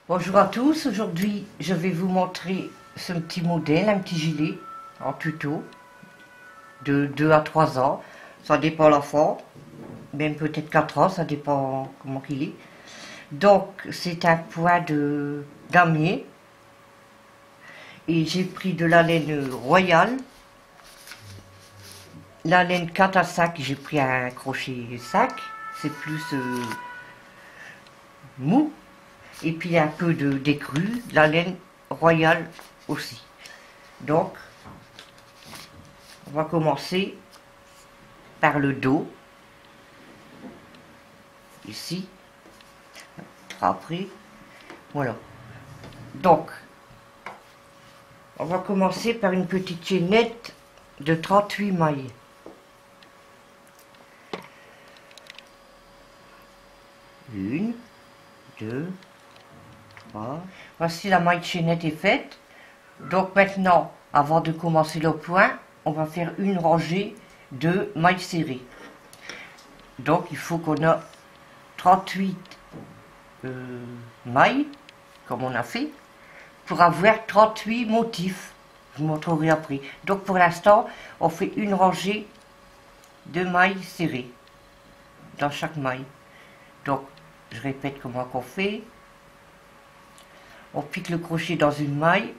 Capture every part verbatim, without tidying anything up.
Bonjour à tous, aujourd'hui je vais vous montrer ce petit modèle, un petit gilet en tuto de deux à trois ans, ça dépend l'enfant, même peut-être quatre ans, ça dépend comment il est. Donc c'est un point de damier et j'ai pris de la laine royale, la laine quatre à cinq, j'ai pris un crochet cinq, c'est plus euh, mou. Et puis un peu de d'écru, la laine royale aussi. Donc, on va commencer par le dos, ici, après, voilà. Donc, on va commencer par une petite chaînette de trente-huit mailles. Une, deux, trois. Voici la maille chaînette est faite. Donc maintenant, avant de commencer le point, on va faire une rangée de mailles serrées. Donc il faut qu'on a trente-huit euh, mailles, comme on a fait, pour avoir trente-huit motifs. Je vous montrerai après. Donc pour l'instant, on fait une rangée de mailles serrées dans chaque maille. Donc je répète comment qu'on fait. On pique le crochet dans une maille,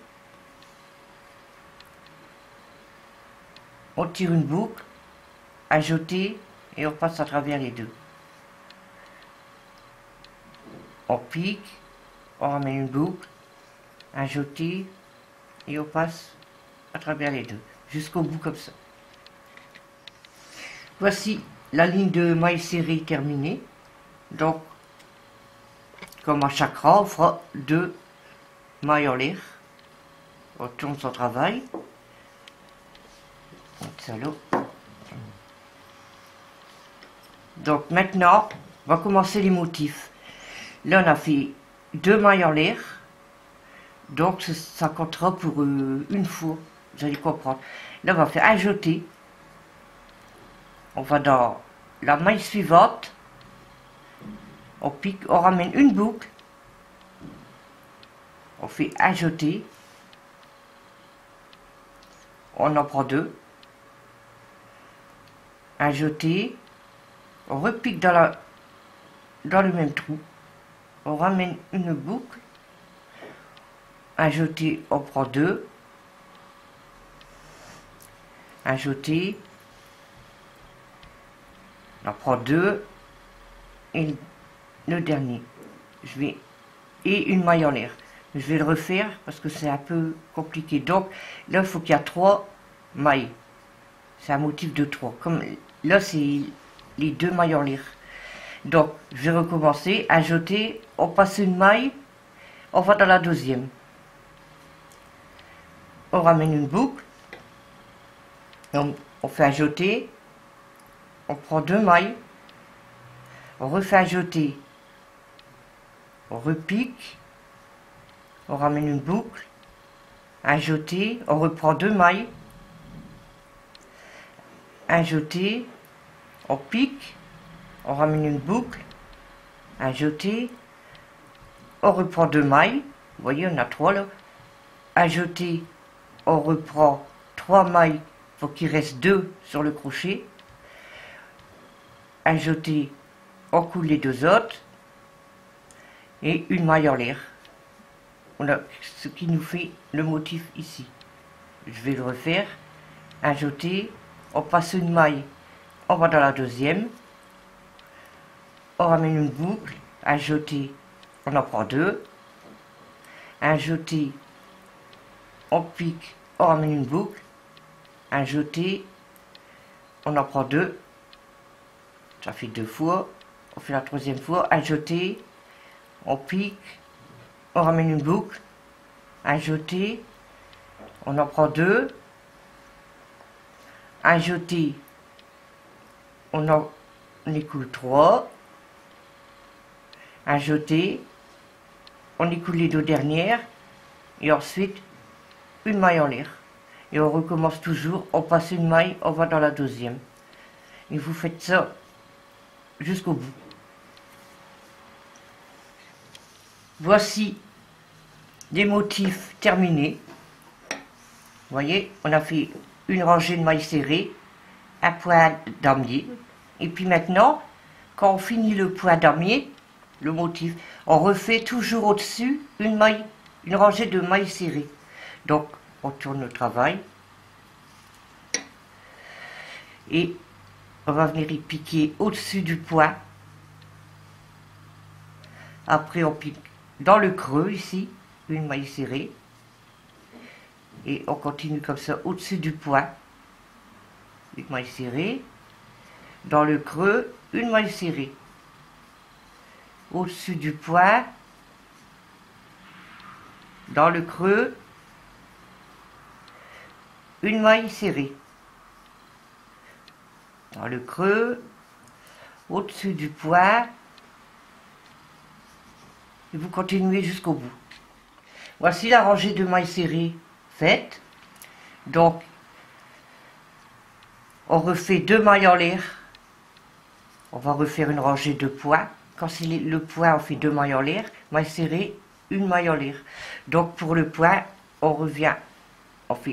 on tire une boucle, un jeté et on passe à travers les deux. On pique, on ramène une boucle, un jeté et on passe à travers les deux, jusqu'au bout comme ça. Voici la ligne de mailles serrées terminée. Donc, comme à chaque rang, on fera deux mailles en l'air. On tourne son travail. Donc maintenant, on va commencer les motifs. Là, on a fait deux mailles en l'air. Donc ça comptera pour euh, une fois. Vous allez comprendre. Là, on va faire un jeté. On va dans la maille suivante. On pique, on ramène une boucle. On fait un jeté. On en prend deux. Un jeté. On repique dans, la, dans le même trou. On ramène une boucle. Un jeté, on prend deux. Un jeté. On en prend deux. Et le dernier. Je vais, et une maille en l'air. Je vais le refaire parce que c'est un peu compliqué. Donc là, il faut qu'il y a trois mailles. C'est un motif de trois. Comme là, c'est les deux mailles en l'air. Donc, je vais recommencer. Un jeté, on passe une maille, on va dans la deuxième. On ramène une boucle. On, on fait un jeté. On prend deux mailles. On refait un jeté. On repique. On ramène une boucle, un jeté, on reprend deux mailles, un jeté, on pique, on ramène une boucle, un jeté, on reprend deux mailles, vous voyez on a trois là, un jeté, on reprend trois mailles pour qu'il reste deux sur le crochet, un jeté, on coule les deux autres, et une maille en l'air. On a ce qui nous fait le motif ici. Je vais le refaire. Un jeté, on passe une maille, on va dans la deuxième, on ramène une boucle, un jeté, on en prend deux, un jeté, on pique, on ramène une boucle, un jeté, on en prend deux, ça fait deux fois, on fait la troisième fois, un jeté, on pique, on ramène une boucle, un jeté, on en prend deux, un jeté, on en écoule trois, un jeté, on écoule les deux dernières, et ensuite une maille en l'air. Et on recommence toujours, on passe une maille, on va dans la deuxième. Et vous faites ça jusqu'au bout. Voici des motifs terminés. Vous voyez, on a fait une rangée de mailles serrées, un point damier. Et puis maintenant, quand on finit le point damier, le motif, on refait toujours au-dessus une maille, une rangée de mailles serrées. Donc, on tourne le travail. Et on va venir y piquer au-dessus du point. Après, on pique dans le creux ici, une maille serrée. Et on continue comme ça au-dessus du point. Une maille serrée. Dans le creux, une maille serrée. Au-dessus du point. Dans le creux, une maille serrée. Dans le creux, au-dessus du point. Et vous continuez jusqu'au bout. Voici la rangée de mailles serrées faite. Donc, on refait deux mailles en l'air. On va refaire une rangée de points. Quand c'est le point, on fait deux mailles en l'air. Maille serrée, une maille en l'air. Donc, pour le point, on revient. On fait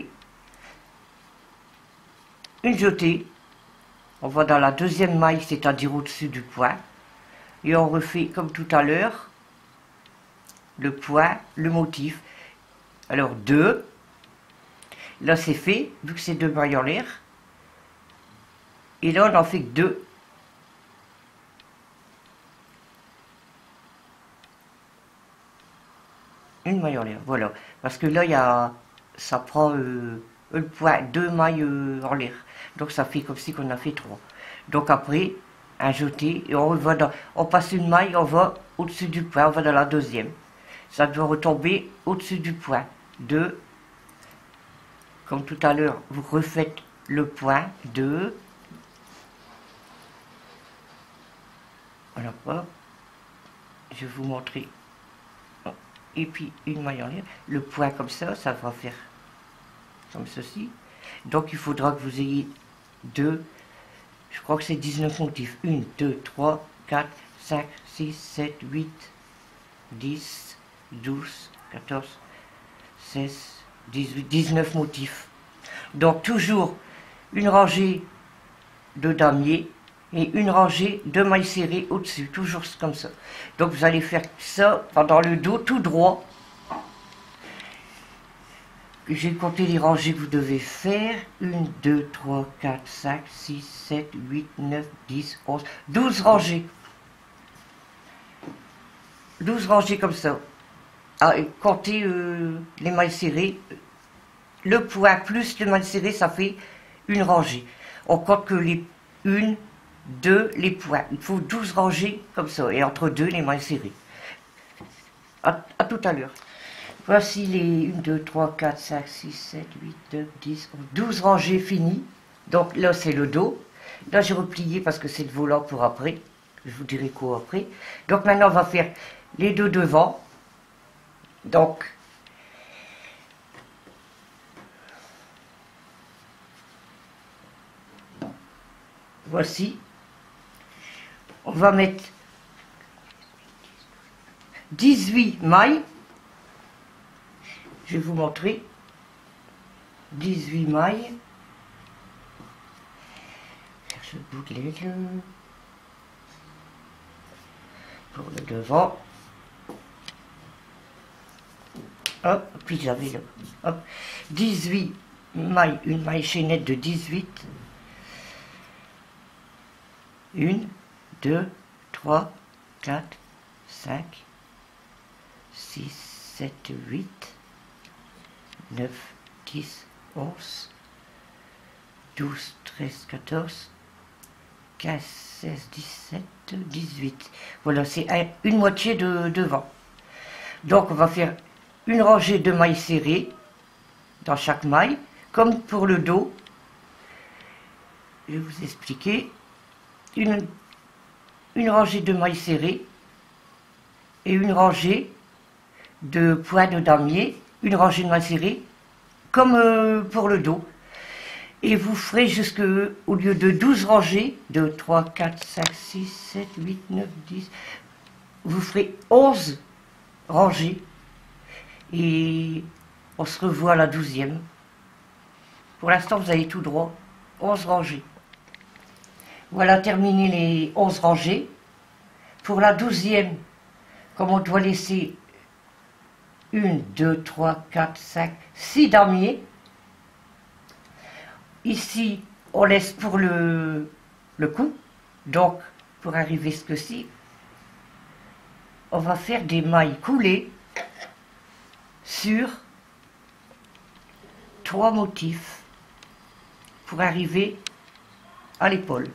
une jetée. On va dans la deuxième maille, c'est-à-dire au-dessus du point. Et on refait comme tout à l'heure le point, le motif. Alors deux. Là c'est fait, vu que c'est deux mailles en l'air. Et là on n'en fait que deux. Une maille en l'air, voilà. Parce que là il y a, ça prend euh, le point, deux mailles euh, en l'air. Donc ça fait comme si qu'on a fait trois. Donc après, un jeté, et on, va dans, on passe une maille, on va au-dessus du point, on va dans la deuxième. Ça doit retomber au-dessus du point. Deux. Comme tout à l'heure, vous refaites le point. Deux. Voilà, hop. Je vais vous montrer. Et puis une maille en l'air. Le point comme ça, ça va faire comme ceci. Donc il faudra que vous ayez deux. Je crois que c'est dix-neuf motifs. un, deux, trois, quatre, cinq, six, sept, huit, dix, douze, quatorze, seize, dix-huit, dix-neuf motifs. Donc toujours une rangée de damier et une rangée de mailles serrées au-dessus, toujours comme ça. Donc vous allez faire ça pendant le dos tout droit. J'ai compté les rangées que vous devez faire. un, deux, trois, quatre, cinq, six, sept, huit, neuf, dix, onze, douze rangées. douze rangées comme ça. Ah, et comptez euh, les mailles serrées. Le point plus les mailles serrées, ça fait une rangée. On compte que les une, deux, les points. Il faut douze rangées comme ça. Et entre deux, les mailles serrées. À, à tout à l'heure. Voici les un, deux, trois, quatre, cinq, six, sept, huit, neuf, dix, onze, douze rangées finies. Donc là, c'est le dos. Là, j'ai replié parce que c'est le volant pour après. Je vous dirai quoi après. Donc maintenant, on va faire les deux devant. Donc, voici. On va mettre dix-huit mailles. Je vais vous montrer. dix-huit mailles. Cherche le bouclier pour le devant. Hop, puis j'avais le. Hop, dix-huit mailles, une maille chaînette de dix-huit. un, deux, trois, quatre, cinq, six, sept, huit, neuf, dix, onze, douze, treize, quatorze, quinze, seize, dix-sept, dix-huit. Voilà, c'est un, une moitié de devant. Donc on va faire une rangée de mailles serrées dans chaque maille, comme pour le dos. Je vais vous expliquer. Une, une rangée de mailles serrées et une rangée de points de damier, une rangée de mailles serrées, comme euh, pour le dos. Et vous ferez jusque, au lieu de douze rangées, deux, trois, quatre, cinq, six, sept, huit, neuf, dix, vous ferez onze rangées. Et on se revoit à la douzième. Pour l'instant, vous avez tout droit, onze rangées. Voilà, terminé les onze rangées. Pour la douzième, comme on doit laisser une, deux, trois, quatre, cinq, six damiers, ici, on laisse pour le, le cou. Donc, pour arriver ce que ci, on va faire des mailles coulées sur trois motifs pour arriver à l'épaule.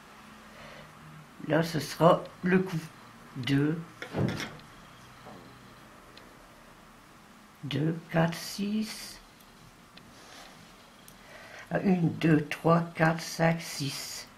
Là, ce sera le cou. deux, deux, quatre, six. un, deux, trois, quatre, cinq, six.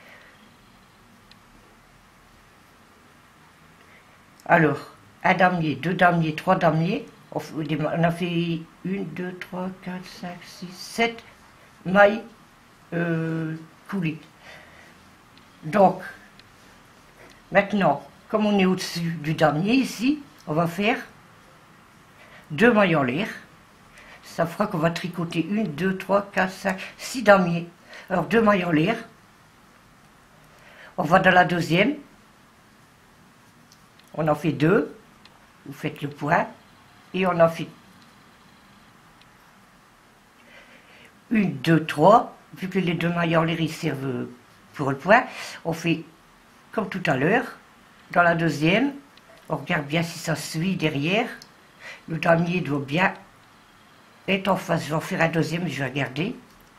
Alors, un damier, deux damiers, trois damiers. On a fait un, deux, trois, quatre, cinq, six, sept mailles euh, coulées. Donc, maintenant, comme on est au-dessus du damier ici, on va faire deux mailles en l'air. Ça fera qu'on va tricoter un, deux, trois, quatre, cinq, six damiers. Alors, deux mailles en l'air. On va dans la deuxième. On en fait deux. Vous faites le point. Et on en fait une, deux, trois. Vu que les deux mailles en l'air, ils servent pour le point. On fait comme tout à l'heure. Dans la deuxième, on regarde bien si ça suit derrière. Le damier doit bien être en face. Je vais en faire un deuxième, je vais regarder.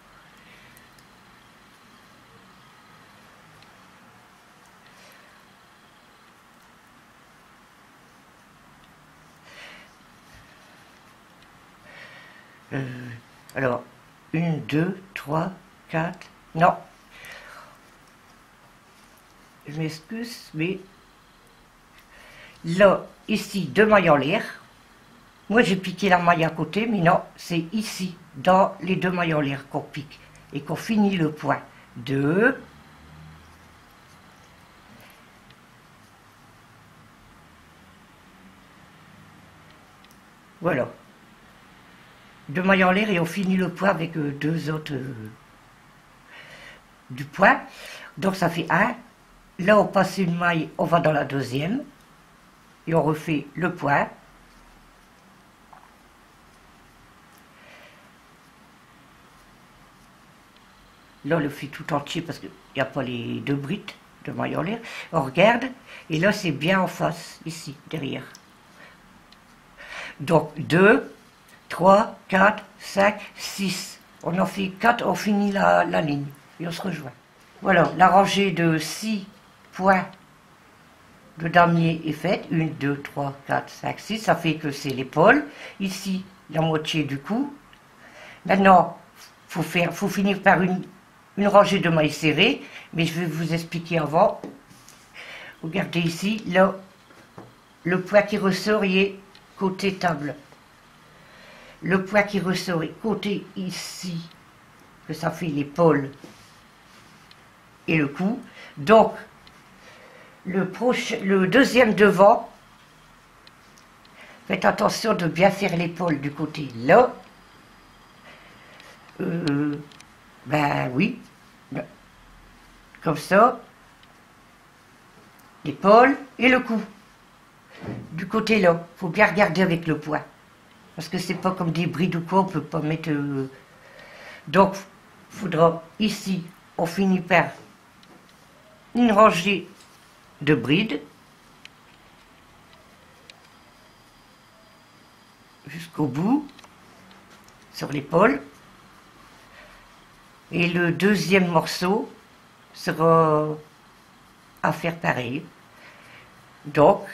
Euh, alors, un, deux, trois, quatre, non. Je m'excuse, mais là, ici, deux mailles en l'air. Moi, j'ai piqué la maille à côté, mais non, c'est ici, dans les deux mailles en l'air qu'on pique et qu'on finit le point. Deux. Voilà. Deux mailles en l'air et on finit le point avec euh, deux autres euh, du point. Donc ça fait un. Là, on passe une maille, on va dans la deuxième et on refait le point. Là, on le fait tout entier parce qu'il n'y a pas les deux brides de maille en l'air. On regarde et là, c'est bien en face, ici, derrière. Donc deux, trois, quatre, cinq, six. On en fait quatre, on finit la, la ligne et on se rejoint. Voilà, la rangée de six points de damier est faite. un, deux, trois, quatre, cinq, six. Ça fait que c'est l'épaule. Ici, la moitié du cou. Maintenant, il faut, faire, faut finir par une, une rangée de mailles serrées. Mais je vais vous expliquer avant. Regardez ici, là, le point qui ressort il est côté table. Le point qui ressort est côté ici, que ça fait l'épaule et le cou. Donc, le, proche, le deuxième devant, faites attention de bien faire l'épaule du côté là. Euh, ben oui, comme ça, l'épaule et le cou. Du côté là, il faut bien regarder avec le poids. Parce que c'est pas comme des brides ou quoi, on peut pas mettre... Euh... Donc, il faudra ici, on finit par une rangée de brides. Jusqu'au bout, sur l'épaule. Et le deuxième morceau sera à faire pareil. Donc,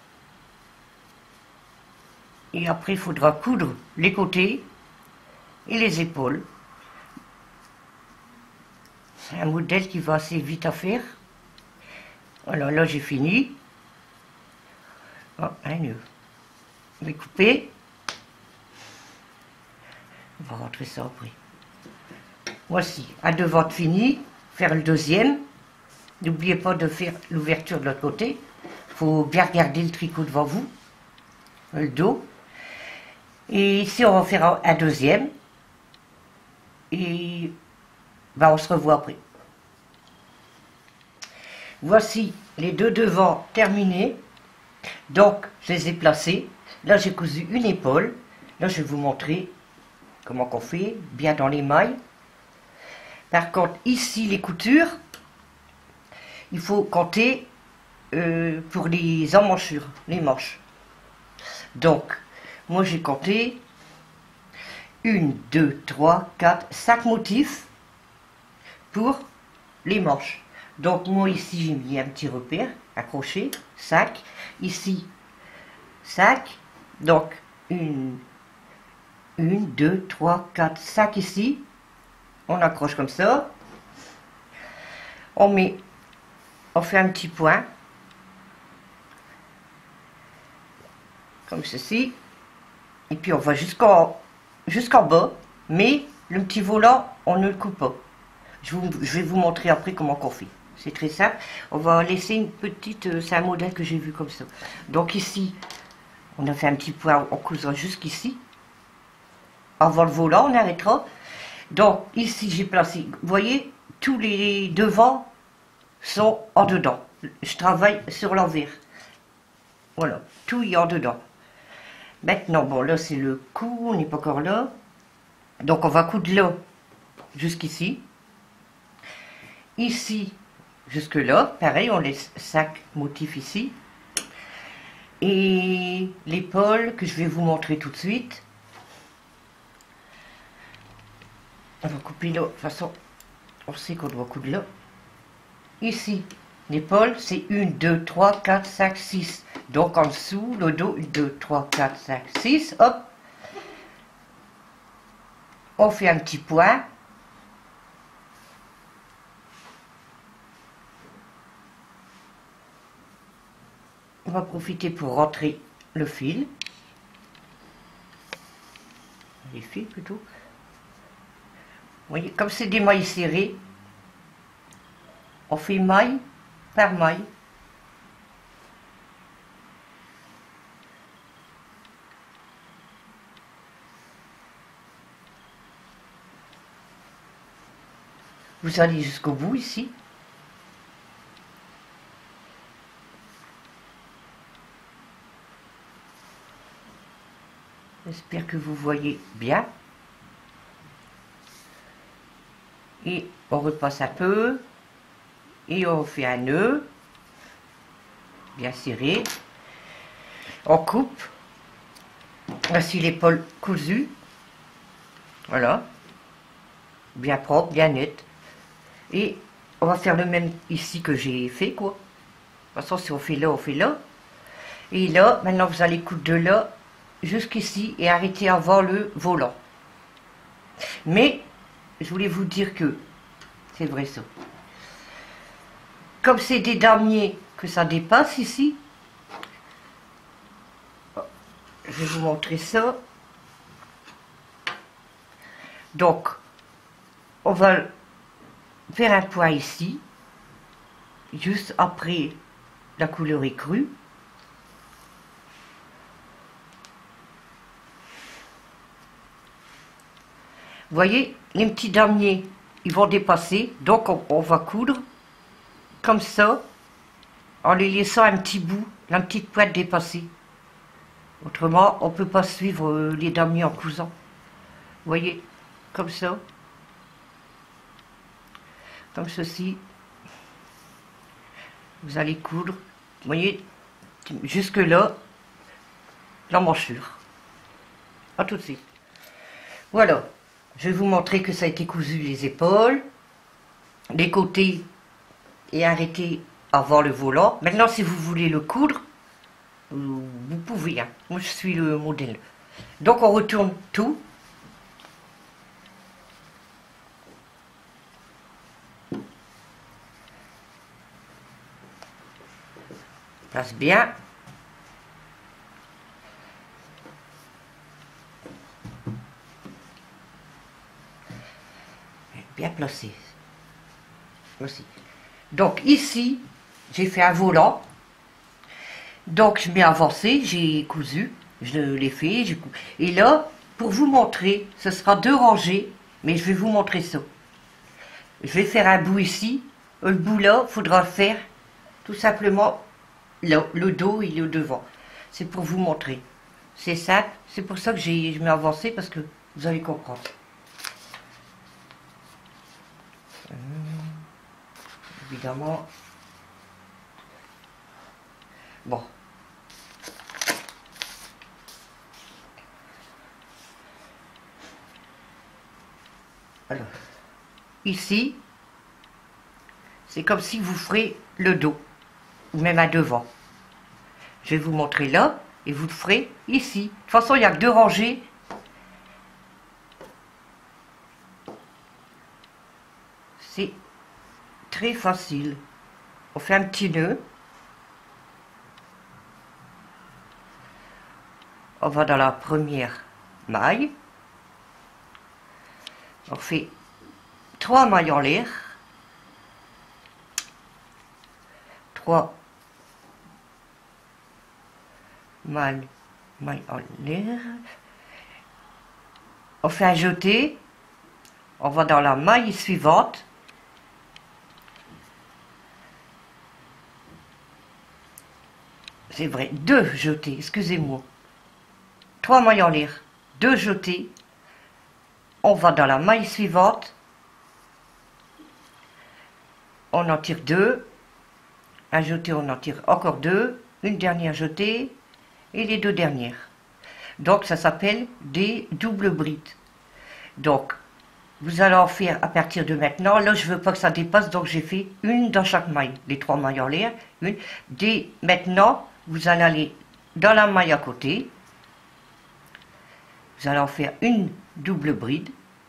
et après, il faudra coudre les côtés et les épaules. C'est un modèle qui va assez vite à faire. Voilà, là j'ai fini. Oh, un nœud. Je vais couper. On va rentrer ça après. Voici, un devant fini. Faire le deuxième. N'oubliez pas de faire l'ouverture de l'autre côté. Il faut bien regarder le tricot devant vous. Le dos. Et ici, on va faire un, un deuxième. Et ben, on se revoit après. Voici les deux devants terminés. Donc, je les ai placés. Là, j'ai cousu une épaule. Là, je vais vous montrer comment qu'on fait, bien dans les mailles. Par contre, ici, les coutures, il faut compter euh, pour les emmanchures, les manches. Donc, moi, j'ai compté une, deux, trois, quatre, cinq motifs pour les manches. Donc, moi, ici, j'ai mis un petit repère, accroché, cinq. Ici, cinq. Donc, une, une, deux, trois, quatre, cinq ici. On accroche comme ça. On met, on fait un petit point. Comme ceci. Et puis, on va jusqu'en jusqu'en bas. Mais le petit volant, on ne le coupe pas. Je, vous, je vais vous montrer après comment on fait. C'est très simple. On va laisser une petite... Euh, c'est un modèle que j'ai vu comme ça. Donc ici, on a fait un petit point, on cousera jusqu'ici. Avant le volant, on arrêtera. Donc ici, j'ai placé... Vous voyez, tous les devants sont en dedans. Je travaille sur l'envers. Voilà, tout est en dedans. Maintenant, bon, là, c'est le cou, on n'est pas encore là. Donc on va coudre là, jusqu'ici. Ici, jusque là, pareil, on laisse cinq motifs ici. Et l'épaule que je vais vous montrer tout de suite. On va couper là, de toute façon, on sait qu'on doit coudre là. Ici, l'épaule, c'est un, deux, trois, quatre, cinq, six. Donc en dessous, le dos, un, deux, trois, quatre, cinq, six, hop. On fait un petit point. On va profiter pour rentrer le fil. Les fils plutôt. Vous voyez, comme c'est des mailles serrées, on fait maille par maille. Vous allez jusqu'au bout ici. J'espère que vous voyez bien. Et on repasse un peu. Et on fait un nœud. Bien serré. On coupe. Voici l'épaule cousue. Voilà. Bien propre, bien net. Et on va faire le même ici que j'ai fait, quoi. De toute façon, si on fait là, on fait là. Et là, maintenant, vous allez coudre de là jusqu'ici et arrêter avant le volant. Mais, je voulais vous dire que, c'est vrai ça, comme c'est des damiers que ça dépasse ici, je vais vous montrer ça. Donc, on va faire un point ici, juste après la couleur écrue. Vous voyez, les petits damiers, ils vont dépasser, donc on, on va coudre comme ça, en les laissant un petit bout, la petite pointe dépassée. Autrement, on ne peut pas suivre euh, les damiers en cousant. Vous voyez, comme ça, comme ceci. Vous allez coudre, vous voyez, jusque là, l'emmanchure. A tout de suite. Voilà. Je vais vous montrer que ça a été cousu les épaules, les côtés et arrêté avant le volant. Maintenant, si vous voulez le coudre, vous pouvez. Hein. Moi, je suis le modèle. Donc, on retourne tout. Place bien. Bien placé. Aussi. Donc ici, j'ai fait un volant. Donc je mets avancé, j'ai cousu. je l'ai fait. Je... Et là, pour vous montrer, ce sera deux rangées, mais je vais vous montrer ça. Je vais faire un bout ici. Le bout là, il faudra faire tout simplement le, le dos et le devant. C'est pour vous montrer. C'est simple. C'est pour ça que je m'ai avancé, parce que vous allez comprendre. Euh, évidemment. Bon. Alors, ici, c'est comme si vous ferez le dos, ou même à devant. Je vais vous montrer là, et vous le ferez ici. De toute façon, il n'y a que deux rangées. C'est très facile. On fait un petit nœud. On va dans la première maille. On fait trois mailles en l'air. Trois mailles, mailles en l'air. On fait un jeté. On va dans la maille suivante. C'est vrai, deux jetés, excusez-moi. Trois mailles en l'air, deux jetés. On va dans la maille suivante. On en tire deux. Un jeté, on en tire encore deux. Une dernière jetée. Et les deux dernières. Donc ça s'appelle des doubles brides. Donc vous allez en faire à partir de maintenant. Là je veux pas que ça dépasse, donc j'ai fait une dans chaque maille. Les trois mailles en l'air. Une. Dès maintenant, vous allez aller dans la maille à côté. Vous allez en faire une double bride.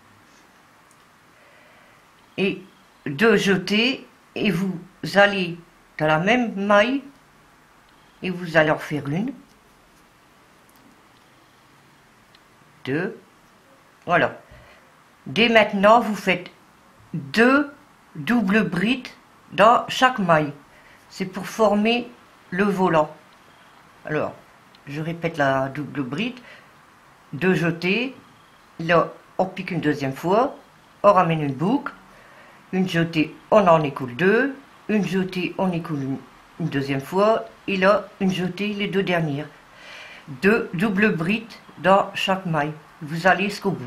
Et deux jetés. Et vous allez dans la même maille. Et vous allez en faire une. Deux. Voilà. Dès maintenant, vous faites deux doubles brides dans chaque maille. C'est pour former le volant. Alors, je répète la double bride. Deux jetés. Là, on pique une deuxième fois. On ramène une boucle. Une jetée, on en écoule deux. Une jetée, on écoule une, une deuxième fois. Et là, une jetée, les deux dernières. Deux doubles brides dans chaque maille. Vous allez jusqu'au bout.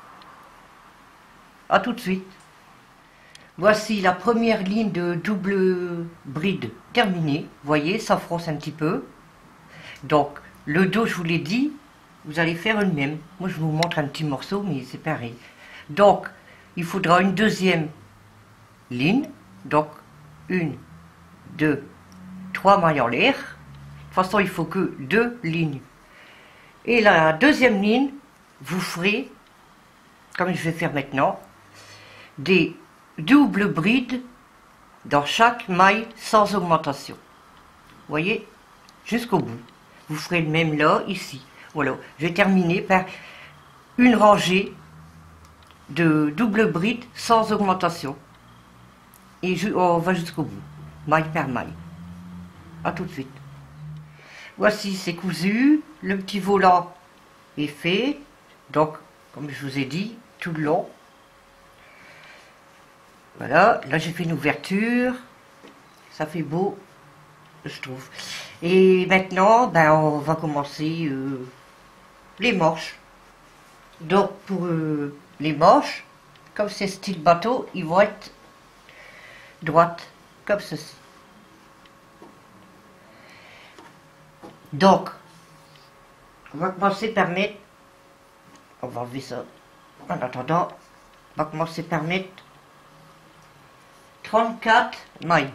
A tout de suite. Voici la première ligne de double bride terminée. Vous voyez, ça fronce un petit peu. Donc, le dos, je vous l'ai dit, vous allez faire une même. Moi, je vous montre un petit morceau, mais c'est pareil. Donc, il faudra une deuxième ligne. Donc, une, deux, trois mailles en l'air. De toute façon, il faut que deux lignes. Et la deuxième ligne, vous ferez, comme je vais faire maintenant, des doubles brides dans chaque maille sans augmentation. Vous voyez, jusqu'au bout. Vous ferez le même là, ici. Voilà, je vais terminer par une rangée de doubles brides sans augmentation. Et je, on va jusqu'au bout, maille par maille. A tout de suite. Voici, c'est cousu, le petit volant est fait, donc comme je vous ai dit, tout le long. Voilà, là j'ai fait une ouverture, ça fait beau, je trouve. Et maintenant, ben, on va commencer euh, les manches. Donc pour euh, les manches, comme c'est style bateau, ils vont être droites, comme ceci. Donc, on va commencer par mettre, on va enlever ça, en attendant, on va commencer par mettre trente-quatre mailles.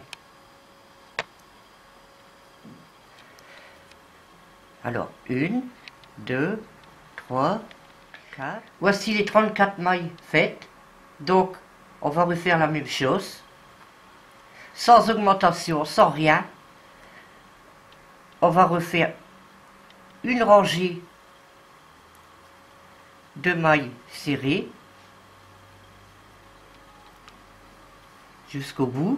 Alors, une, deux, trois, quatre. Voici les trente-quatre mailles faites. Donc, on va refaire la même chose. Sans augmentation, sans rien. On va refaire une rangée de mailles serrées jusqu'au bout.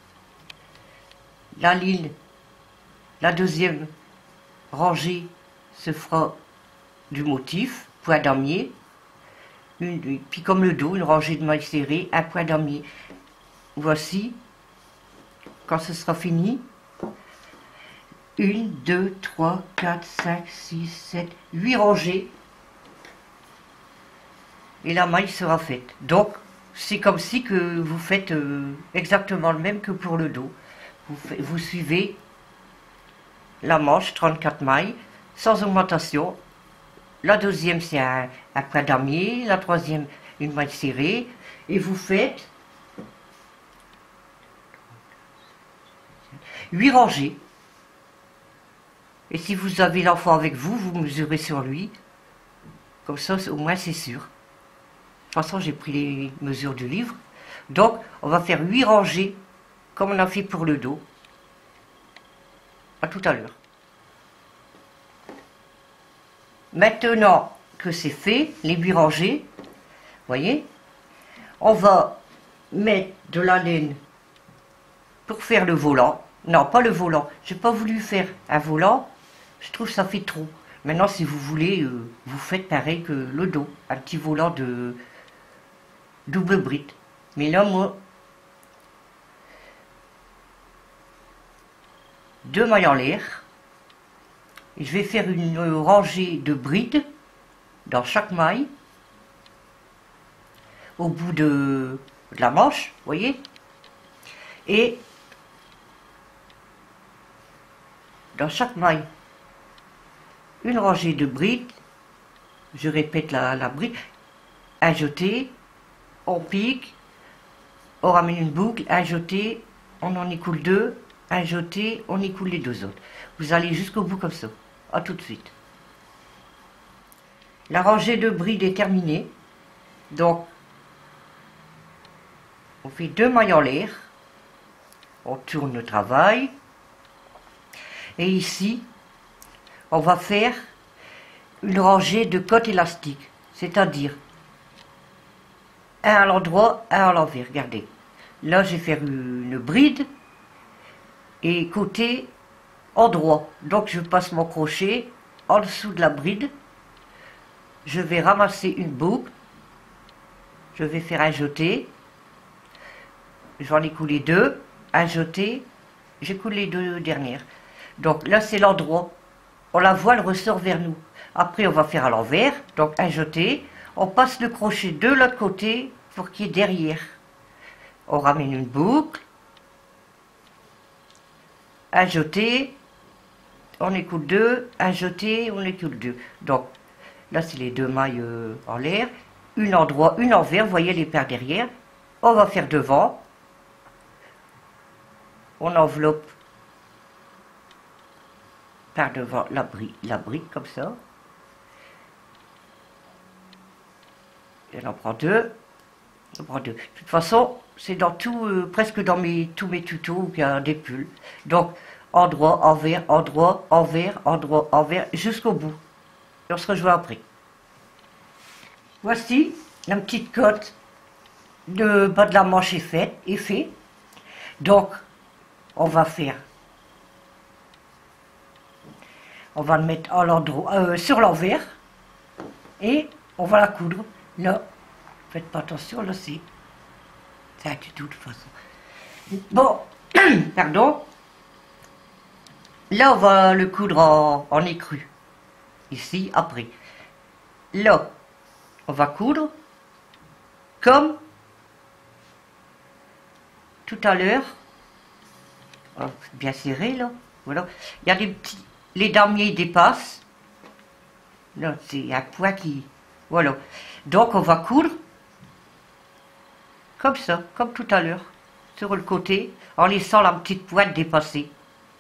La ligne, la deuxième rangée se fera du motif, point damier, une, puis comme le dos, une rangée de mailles serrées, un point damier. Voici, quand ce sera fini, une, deux, trois, quatre, cinq, six, sept, huit rangées, et la maille sera faite. Donc, c'est comme si que vous faites euh, exactement le même que pour le dos. Vous, vous suivez la manche, trente-quatre mailles, sans augmentation. La deuxième, c'est un, un point damier. La troisième, une maille serrée. Et vous faites huit rangées. Et si vous avez l'enfant avec vous, vous mesurez sur lui. Comme ça, au moins, c'est sûr. De toute façon, j'ai pris les mesures du livre. Donc, on va faire huit rangées, comme on a fait pour le dos. À tout à l'heure. Maintenant que c'est fait, les huit rangées, voyez, on va mettre de la laine pour faire le volant. Non, pas le volant. J'ai pas voulu faire un volant. Je trouve que ça fait trop. Maintenant, si vous voulez, euh, vous faites pareil que le dos. Un petit volant de double bride. Mais là, moi, deux mailles en l'air. Je vais faire une rangée de brides dans chaque maille. Au bout de, de la manche, vous voyez. Et dans chaque maille, une rangée de brides. Je répète la, la bride. Un jeté, on pique, on ramène une boucle, un jeté, on en écoule deux, un jeté, on écoule les deux autres. Vous allez jusqu'au bout comme ça. A tout de suite. La rangée de brides est terminée. Donc, on fait deux mailles en l'air. On tourne le travail. Et ici, on va faire une rangée de côtes élastiques. C'est-à-dire, un à l'endroit, un à l'envers. Regardez. Là, je vais faire une bride. Et côté endroit. Donc, je passe mon crochet en dessous de la bride. Je vais ramasser une boucle. Je vais faire un jeté. Je vais en écouler deux. Un jeté. J'écoule les deux dernières. Donc, là, c'est l'endroit. On la voit, elle ressort vers nous. Après, on va faire à l'envers. Donc, un jeté. On passe le crochet de l'autre côté pour qu'il y ait derrière. On ramène une boucle. Un jeté. On écoule deux. Un jeté. On écoule deux. Donc, là, c'est les deux mailles euh, en l'air. Une en droit, une envers. Vous voyez les paires derrière. On va faire devant. On enveloppe par devant la brique, la brique comme ça. Et on en prend deux. On prend deux. De toute façon, c'est dans tout, euh, presque dans mes, tous mes tutos qu'il y a des pulls. Donc, endroit, envers, endroit, envers, endroit, envers, jusqu'au bout. Et on se rejoint après. Voici la petite cote de bas de la manche est faite, est fait. Donc, on va faire, on va le mettre à l'endroit, euh, sur l'envers, et on va la coudre. Là, faites pas attention, là c'est, c'est un tuto de toute façon. Bon, pardon. Là, on va le coudre en, en écru. Ici, après. Là, on va coudre comme tout à l'heure. Oh, bien serré, là. Voilà. Il y a des petits... Les damiers dépassent. Là, c'est un point qui... Voilà. Donc, on va coudre comme ça, comme tout à l'heure. Sur le côté, en laissant la petite pointe dépasser.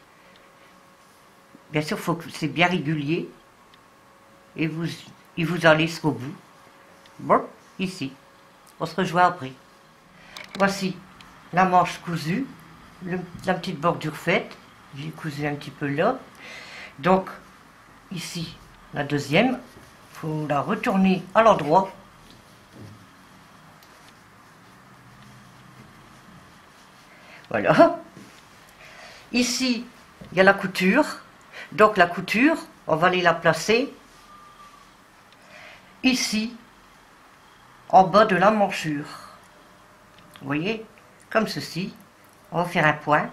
Bien sûr, faut que c'est bien régulier. Et vous, et vous allez jusqu'au bout. Bon, ici. On se rejoint après. Voici la manche cousue. Le, la petite bordure faite. J'ai cousu un petit peu là. Donc, ici, la deuxième. Il faut la retourner à l'endroit. Voilà. Ici, il y a la couture. Donc, la couture, on va aller la placer ici, en bas de la manchure. Vous voyez, comme ceci. On va faire un point.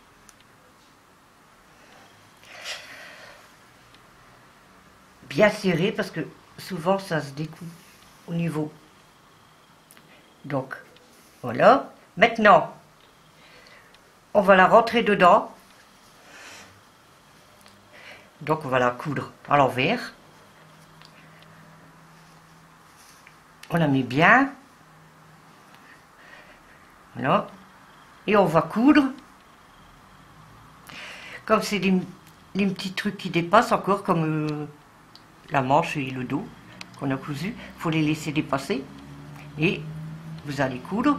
Bien serré parce que souvent ça se découpe au niveau. Donc, voilà. Maintenant, on va la rentrer dedans. Donc, on va la coudre à l'envers. On la met bien. Voilà. Et on va coudre. Comme c'est des, des petits trucs qui dépassent encore, comme euh, la manche et le dos qu'on a cousu, il faut les laisser dépasser. Et vous allez coudre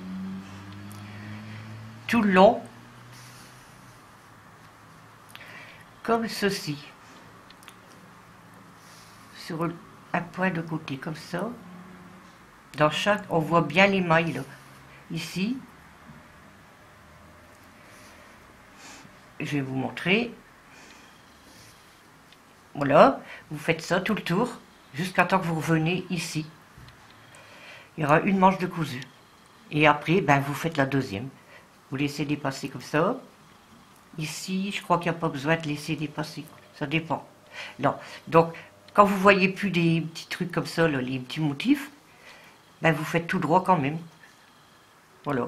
tout le long, comme ceci, sur un point de côté, comme ça. Dans chaque, on voit bien les mailles là. Ici, je vais vous montrer. Voilà, vous faites ça tout le tour jusqu'à temps que vous revenez ici. Il y aura une manche de cousu. Et après, ben, vous faites la deuxième. Vous laissez dépasser comme ça. Ici, je crois qu'il n'y a pas besoin de laisser dépasser. Ça dépend. Non. Donc, quand vous voyez plus des petits trucs comme ça, là, les petits motifs, ben, vous faites tout droit quand même. Voilà.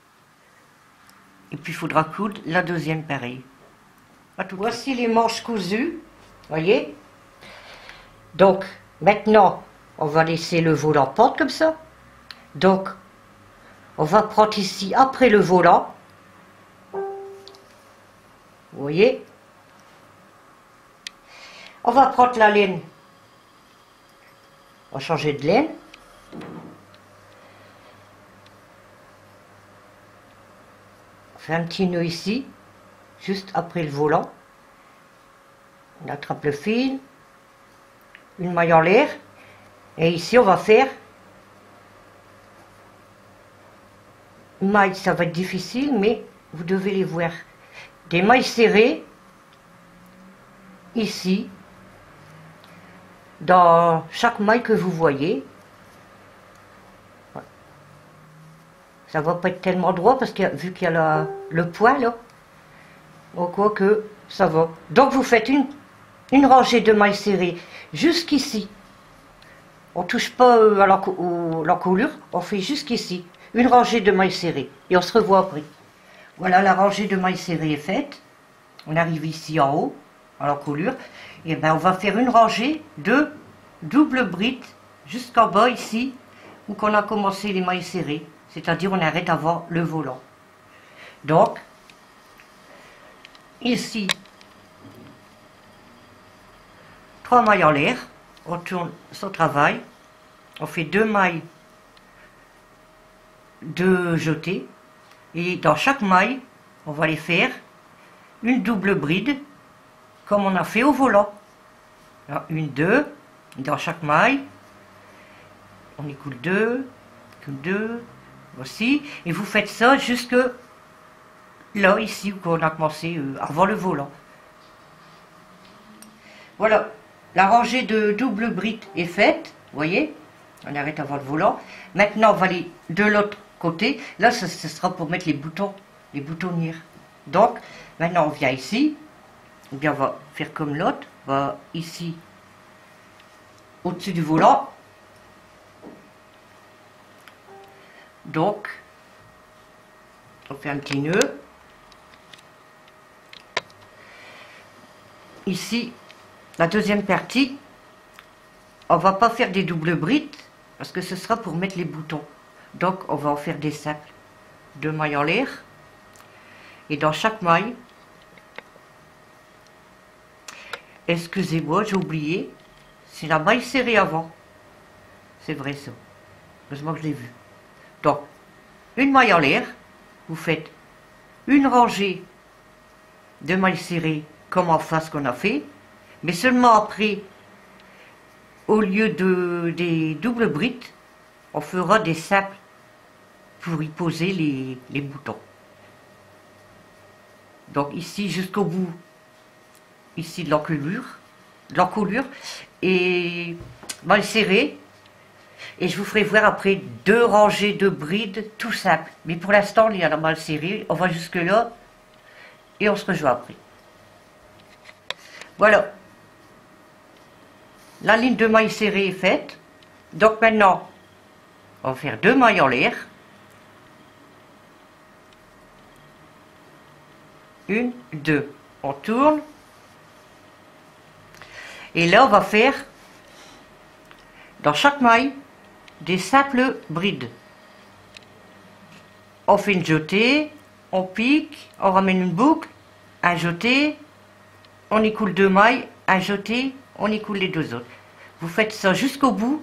Et puis, il faudra coudre la deuxième pareil. Voici les manches cousues. Voyez. Donc, maintenant, on va laisser le volant pendre comme ça. Donc, on va prendre ici, après le volant. Vous voyez. On va prendre la laine. On va changer de laine. On fait un petit nœud ici, juste après le volant. On attrape le fil. Une maille en l'air. Et ici, on va faire une maille. Ça va être difficile, mais vous devez les voir. Des mailles serrées, ici, dans chaque maille que vous voyez. Ça va pas être tellement droit, parce que vu qu'il y a la, le point, là, on voit que ça va. Donc, vous faites une, une rangée de mailles serrées jusqu'ici. On ne touche pas à l'encolure, on fait jusqu'ici. Une rangée de mailles serrées. Et on se revoit après. Voilà, la rangée de mailles serrées est faite. On arrive ici en haut, à l'encolure. Et bien, on va faire une rangée de double bride jusqu'en bas ici, où on a commencé les mailles serrées. C'est-à-dire, on arrête avant le volant. Donc, ici, trois mailles en l'air. On tourne son travail, on fait deux mailles de jeté, et dans chaque maille, on va les faire une double bride, comme on a fait au volant. Alors, une, deux, dans chaque maille, on y coule deux, coule deux, voici, et vous faites ça jusque là, ici, où on a commencé euh, avant le volant. Voilà. La rangée de double bride est faite, vous voyez, on arrête avant le volant. Maintenant, on va aller de l'autre côté. Là, ce, ce sera pour mettre les boutons, les boutonnières. Donc, maintenant, on vient ici. Ou bien, on va faire comme l'autre. On va ici, au-dessus du volant. Donc, on fait un petit nœud. Ici, la deuxième partie, on va pas faire des doubles brides parce que ce sera pour mettre les boutons. Donc on va en faire des simples. Deux mailles en l'air. Et dans chaque maille, excusez-moi, j'ai oublié, c'est la maille serrée avant. C'est vrai ça. Heureusement que je l'ai vu. Donc, une maille en l'air, vous faites une rangée de mailles serrées comme en face qu'on a fait. Mais seulement après, au lieu de, des doubles brides, on fera des simples pour y poser les, les boutons. Donc ici jusqu'au bout, ici de l'encolure, de l'encolure et mal serré. Et je vous ferai voir après deux rangées de brides tout simple. Mais pour l'instant, il y en a mal serré. On va jusque là et on se rejoint après. Voilà. La ligne de mailles serrée est faite. Donc maintenant, on va faire deux mailles en l'air. Une, deux. On tourne. Et là, on va faire dans chaque maille des simples brides. On fait une jetée, on pique, on ramène une boucle, un jeté, on écoule deux mailles, un jeté, on écoule les deux autres. Vous faites ça jusqu'au bout,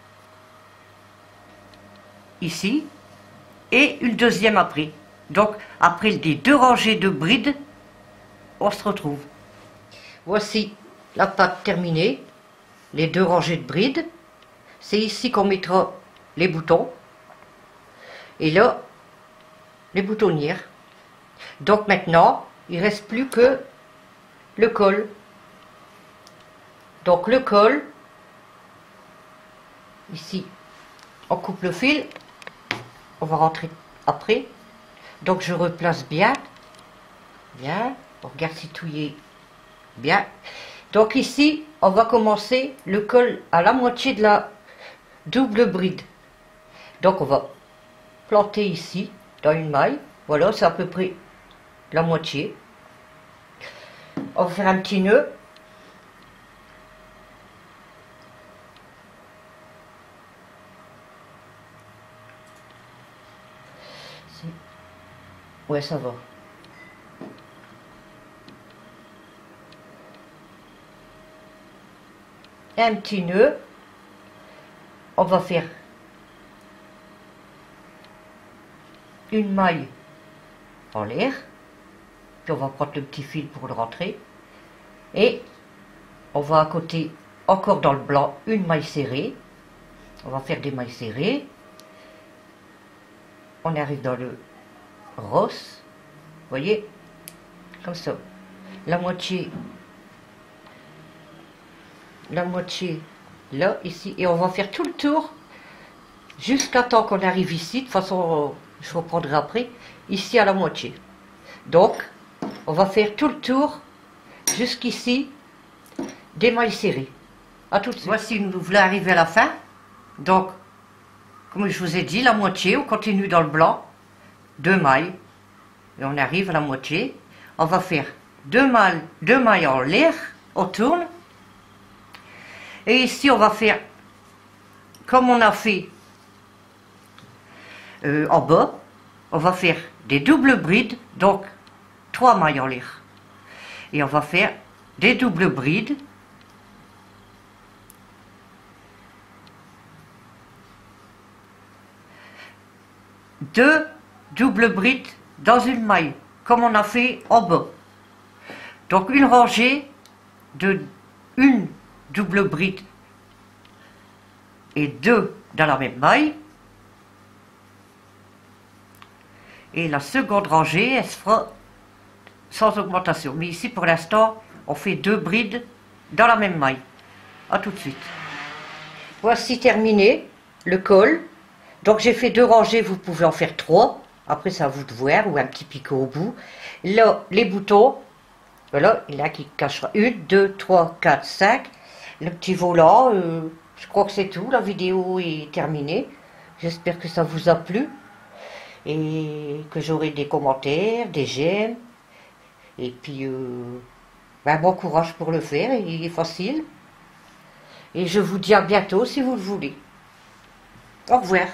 ici, et une deuxième après. Donc, après les deux rangées de brides, on se retrouve. Voici la patte terminée, les deux rangées de brides. C'est ici qu'on mettra les boutons. Et là, les boutonnières. Donc maintenant, il ne reste plus que le col. Donc le col, ici, on coupe le fil. On va rentrer après. Donc je replace bien. Bien. On regarde si tout y est bien. Donc ici, on va commencer le col à la moitié de la double bride. Donc on va planter ici, dans une maille. Voilà, c'est à peu près la moitié. On va faire un petit nœud. Ouais, ça va. Un petit nœud. On va faire une maille en l'air. Puis on va prendre le petit fil pour le rentrer. Et on va à côté, encore dans le blanc, une maille serrée. On va faire des mailles serrées. On arrive dans le rose. Vous voyez? Comme ça. La moitié. La moitié là, ici. Et on va faire tout le tour jusqu'à temps qu'on arrive ici. De toute façon, je reprendrai après. Ici à la moitié. Donc, on va faire tout le tour jusqu'ici des mailles serrées. À tout de suite. Voici, nous voulons arriver à la fin. Donc, comme je vous ai dit, la moitié, on continue dans le blanc. Deux mailles. Et on arrive à la moitié. On va faire deux mailles, deux mailles en l'air. On tourne. Et ici, on va faire, comme on a fait euh, en bas, on va faire des doubles brides, donc trois mailles en l'air. Et on va faire des doubles brides. Deux doubles brides dans une maille, comme on a fait en bas. Donc une rangée de une double bride et deux dans la même maille. Et la seconde rangée, elle se fera sans augmentation. Mais ici, pour l'instant, on fait deux brides dans la même maille. A tout de suite. Voici terminé le col. Donc j'ai fait deux rangées, vous pouvez en faire trois. Après, c'est à vous de voir, ou un petit picot au bout. Là, les boutons. Voilà, il y en a qui cachera une, deux, trois, quatre, cinq. Le petit volant, euh, je crois que c'est tout. La vidéo est terminée. J'espère que ça vous a plu. Et que j'aurai des commentaires, des j'aime. Et puis, euh, ben bon courage pour le faire. Il est facile. Et je vous dis à bientôt si vous le voulez. Au revoir.